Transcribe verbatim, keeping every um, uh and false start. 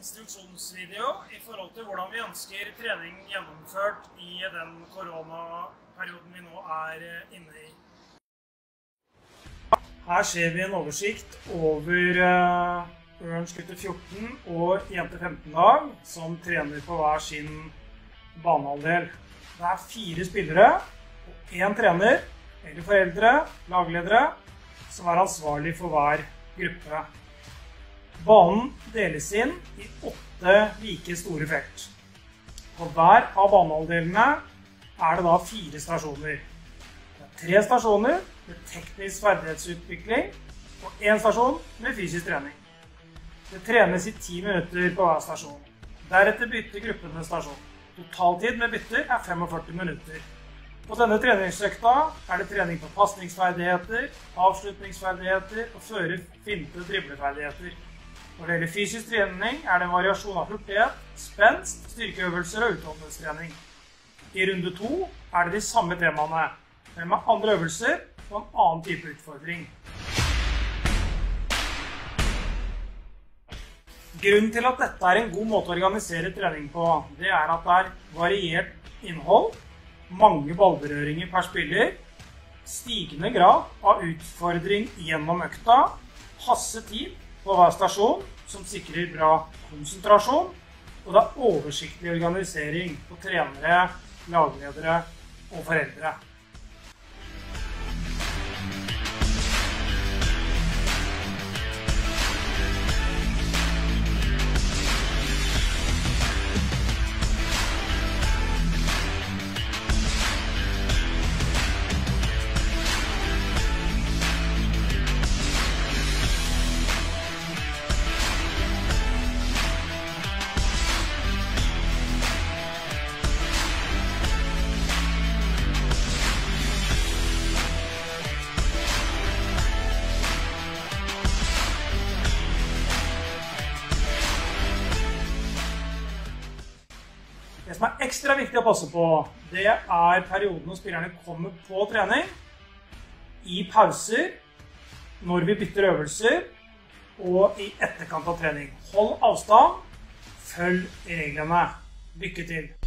instruksjonsvideo i forhold til hvordan vi ønsker trening gjennomført i den koronaperioden vi nå er inne i. Her ser vi en oversikt over Ørns gutter fjorten og jenter femten lag som trener på hver sin banehalvdel. Det er fire spillere og en trener, eller foreldre, lagledere, som er ansvarlig for hver gruppe. Banen deles inn i åtte like store felt. På hver av banehalvdelene er det da fire stasjoner. Det er tre stasjoner med teknisk ferdighetsutvikling og en stasjon med fysisk trening. Det trenes i ti minutter på hver stasjon. Deretter bytter gruppene stasjon. Totaltid med bytter er femogførti minutter. På denne treningsøkta er det trening på pasningsferdigheter, avslutningsferdigheter og føre, finte, dribleferdigheter. Når det gjelder fysisk trening er det en variasjon av hurtighet, spenst, styrkeøvelser og utholdenhetstrening. I runde to er det de samme temaene, men med andre øvelser og en annen type utfordring. Grunnen til at dette er en god måte å organisere trening på, det er at det er variert innhold, mange ballberøringer per spiller, stigende grad av utfordring gjennom økta, passe tid på hver stasjon som sikrer bra konsentrasjon, og det er oversiktlig organisering på trenere, lagledere og foreldre. Det som er ekstra viktig å passe på, det er perioden når spillerne kommer på trening, i pauser, når vi bytter øvelser, og i etterkant av trening. Hold avstand, følg reglene. Lykke til!